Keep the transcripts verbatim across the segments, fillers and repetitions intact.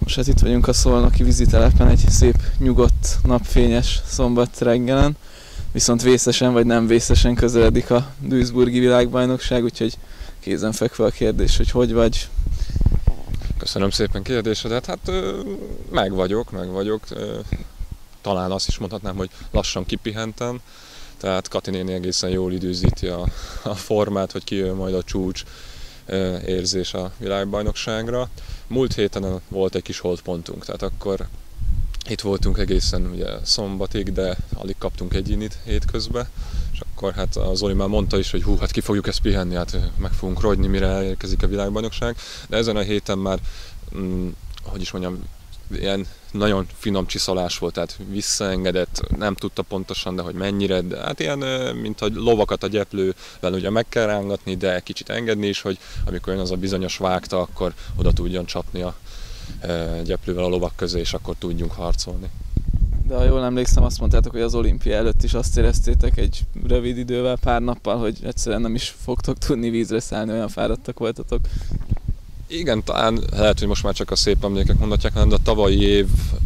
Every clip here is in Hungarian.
Most hát itt vagyunk a szolnoki vízitelepen egy szép, nyugodt, napfényes szombat reggelen, viszont vészesen vagy nem vészesen közeledik a duisburgi világbajnokság, úgyhogy kézenfekvő a kérdés, hogy hogy vagy? Köszönöm szépen kérdésedet. Hát meg vagyok, meg vagyok. Talán azt is mondhatnám, hogy lassan kipihentem. Tehát Kati néni egészen jól időzíti a, a formát, hogy kijön majd a csúcs érzés a világbajnokságra. Múlt héten volt egy kis holdpontunk, tehát akkor itt voltunk egészen ugye szombatig, de alig kaptunk egyénit hétközben, és akkor hát az Zoli már mondta is, hogy hú, hát ki fogjuk ezt pihenni, hát meg fogunk rogyni, mire elérkezik a világbajnokság, de ezen a héten már, hm, hogy is mondjam, ilyen nagyon finom csiszolás volt, tehát visszaengedett, nem tudta pontosan, de hogy mennyire, de hát ilyen, mint hogy lovakat a gyeplővel ugye meg kell rángatni, de kicsit engedni is, hogy amikor jön az a bizonyos vágta, akkor oda tudjon csapni a gyeplővel a lovak közé, és akkor tudjunk harcolni. De ha jól emlékszem, azt mondtátok, hogy az olimpia előtt is azt éreztétek egy rövid idővel, pár nappal, hogy egyszerűen nem is fogtok tudni vízre szállni, olyan fáradtak voltatok. Igen, talán lehet, hogy most már csak a szép emlékek mondatják, de a tavalyi év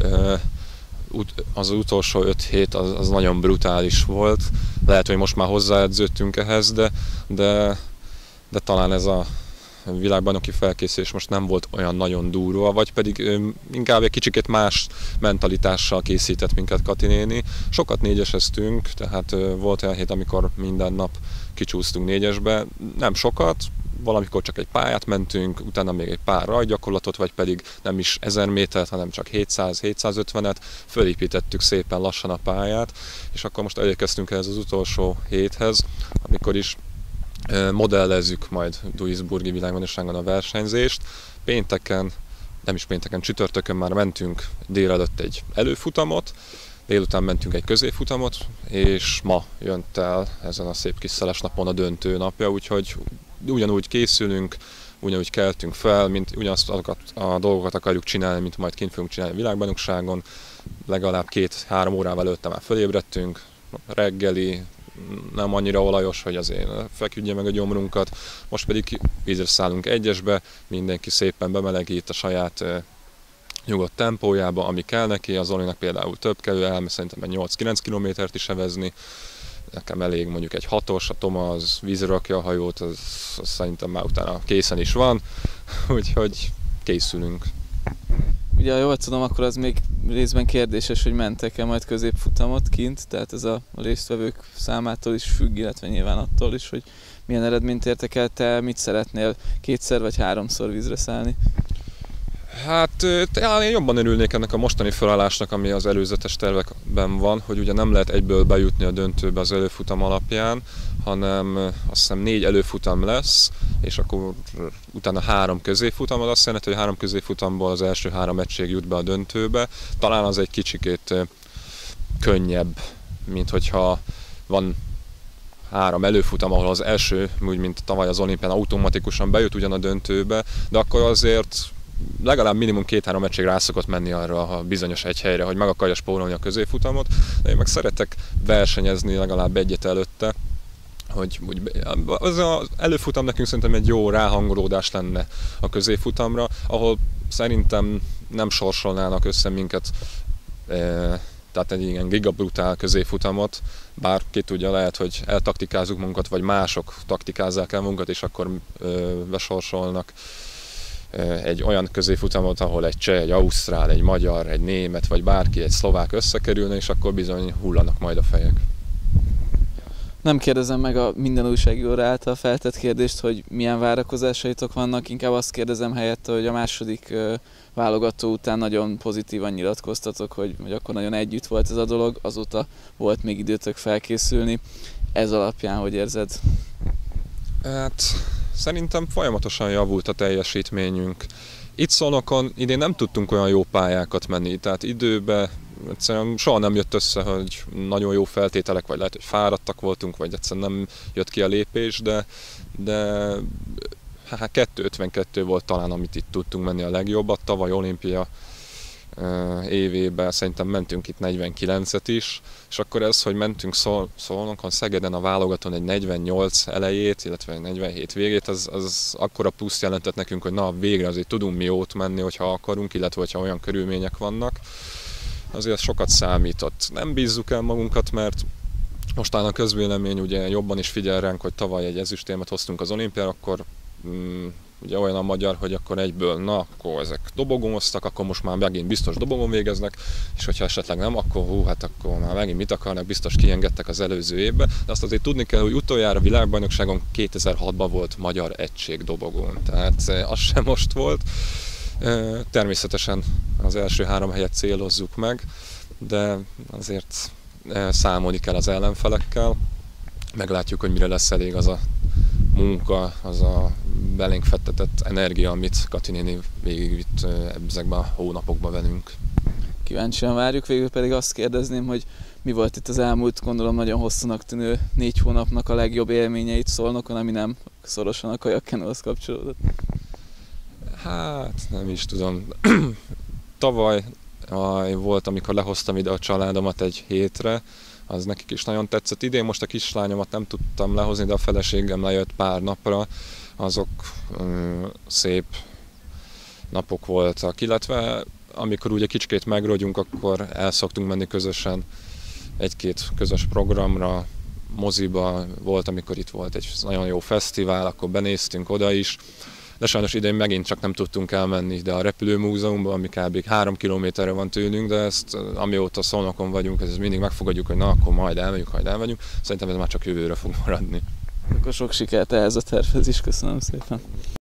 az utolsó öt hét az, az nagyon brutális volt. Lehet, hogy most már hozzáedződtünk ehhez, de, de, de talán ez a világbajnoki felkészülés most nem volt olyan nagyon durva, vagy pedig inkább egy kicsikét más mentalitással készített minket Kati néni. Sokat négyeseztünk, tehát volt olyan hét, amikor minden nap kicsúsztunk négyesbe, nem sokat, valamikor csak egy pályát mentünk, utána még egy pár rajgyakorlatot, vagy pedig nem is ezer métert, hanem csak hétszáz-hétszázötvenet, fölépítettük szépen lassan a pályát, és akkor most elérkeztünk ehhez az utolsó héthez, amikor is modellezzük majd duisburgi világbajnokságon a versenyzést. Pénteken, nem is pénteken, csütörtökön már mentünk délelőtt egy előfutamot, délután mentünk egy középfutamot, és ma jött el ezen a szép kis szeles napon a döntő napja, úgyhogy ugyanúgy készülünk, ugyanúgy keltünk fel, mint ugyanazt a dolgokat akarjuk csinálni, mint majd kint fogunk csinálni a világbajnokságon. Legalább két-három órával előtte már fölébredtünk, reggeli, nem annyira olajos, hogy azért feküdje meg a gyomrunkat. Most pedig vízre szállunk egyesbe, mindenki szépen bemelegít a saját nyugodt tempójába, ami kell neki. Az Zolinak például több kell, elmegy szerintem nyolc-kilenc kilométert is evezni. Nekem elég mondjuk egy hatos, a Toma az vízre rakja a hajót, az, az szerintem már utána készen is van, úgyhogy készülünk. Ugye, ha jól tudom, akkor az még részben kérdéses, hogy mentek-e majd középfutamot kint, tehát ez a résztvevők számától is függ, illetve nyilván attól is, hogy milyen eredményt értek el. Te mit szeretnél, kétszer vagy háromszor vízre szállni? Hát talán én jobban örülnék ennek a mostani felállásnak, ami az előzetes tervekben van, hogy ugye nem lehet egyből bejutni a döntőbe az előfutam alapján, hanem azt hiszem négy előfutam lesz, és akkor utána három középfutam, az azt jelenti, hogy három középfutamból az első három egység jut be a döntőbe. Talán az egy kicsikét könnyebb, mint hogyha van három előfutam, ahol az első, úgy mint tavaly az olimpián, automatikusan bejut ugyan a döntőbe, de akkor azért legalább minimum két-három egység rá szokott menni arra a bizonyos egy helyre, hogy meg akarja spórolni a középfutamot, de én meg szeretek versenyezni legalább egyet előtte, hogy úgy, az, az előfutam nekünk szerintem egy jó ráhangolódás lenne a középfutamra, ahol szerintem nem sorsolnának össze minket, e, tehát egy ilyen gigabrutál középfutamot, bár ki tudja, lehet, hogy eltaktikázunk magunkat, vagy mások taktikázzák el magunkat, és akkor e, besorsolnak egy olyan középfutamot, ahol egy cseh, egy ausztrál, egy magyar, egy német, vagy bárki, egy szlovák összekerülne, és akkor bizony hullanak majd a fejek. Nem kérdezem meg a minden újságíró által feltett kérdést, hogy milyen várakozásaitok vannak, inkább azt kérdezem helyette, hogy a második válogató után nagyon pozitívan nyilatkoztatok, hogy, hogy akkor nagyon együtt volt ez a dolog, azóta volt még időtök felkészülni. Ez alapján hogy érzed? Hát szerintem folyamatosan javult a teljesítményünk. Itt Szolnokon idén nem tudtunk olyan jó pályákat menni, tehát időbe egyszerűen soha nem jött össze, hogy nagyon jó feltételek, vagy lehet, hogy fáradtak voltunk, vagy egyszerűen nem jött ki a lépés, de, de hát kettő ötvenkettő volt talán, amit itt tudtunk menni a legjobbat. Tavaly olimpia évében szerintem mentünk itt negyvenkilencet is, és akkor ez, hogy mentünk Szol- Szolnokon, Szegeden a válogatón egy negyvennyolc elejét, illetve negyvenhét végét, az, az akkora pluszt jelentett nekünk, hogy na végre azért tudunk mi jót menni, hogyha akarunk, illetve hogyha olyan körülmények vannak. Azért sokat számított. Nem bízzuk el magunkat, mert mostán a közvélemény ugye jobban is figyel ránk, hogy tavaly egy ezüstérmet hoztunk az olimpiára, akkor mm, ugye olyan a magyar, hogy akkor egyből, na, akkor ezek dobogóztak, akkor most már megint biztos dobogón végeznek, és hogyha esetleg nem, akkor hú, hát akkor már megint mit akarnak, biztos kiengedtek az előző évben. De azt azért tudni kell, hogy utoljára világbajnokságon kétezer-hatban volt magyar egység dobogón, tehát az sem most volt. Természetesen az első három helyet célozzuk meg, de azért számolni kell az ellenfelekkel, meglátjuk, hogy mire lesz elég az a munka, az a belénk fektetett energia, amit Kati néni végigvitt ezekben a hónapokban velünk. Kíváncsian várjuk, végül pedig azt kérdezném, hogy mi volt itt az elmúlt, gondolom nagyon hosszúnak tűnő négy hónapnak a legjobb élményeit Szolnokon, ami nem szorosan a kajakkenóhoz kapcsolódott? Hát nem is tudom. Tavaly volt, amikor lehoztam ide a családomat egy hétre, az nekik is nagyon tetszett. Idén most a kislányomat nem tudtam lehozni, de a feleségem lejött pár napra, azok ö, szép napok voltak. Illetve amikor ugye kicsikét megrogyunk, akkor el szoktunk menni közösen egy-két közös programra, moziba. Volt, amikor itt volt egy nagyon jó fesztivál, akkor benéztünk oda is. De sajnos idén megint csak nem tudtunk elmenni ide a repülőmúzeumba, ami kb. három kilométerre van tőlünk, de ezt amióta Szolnokon vagyunk, ezt mindig megfogadjuk, hogy na akkor majd elmegyünk, majd elmegyünk. Szerintem ez már csak jövőre fog maradni. Akkor sok sikert ehhez a tervhez is, köszönöm szépen.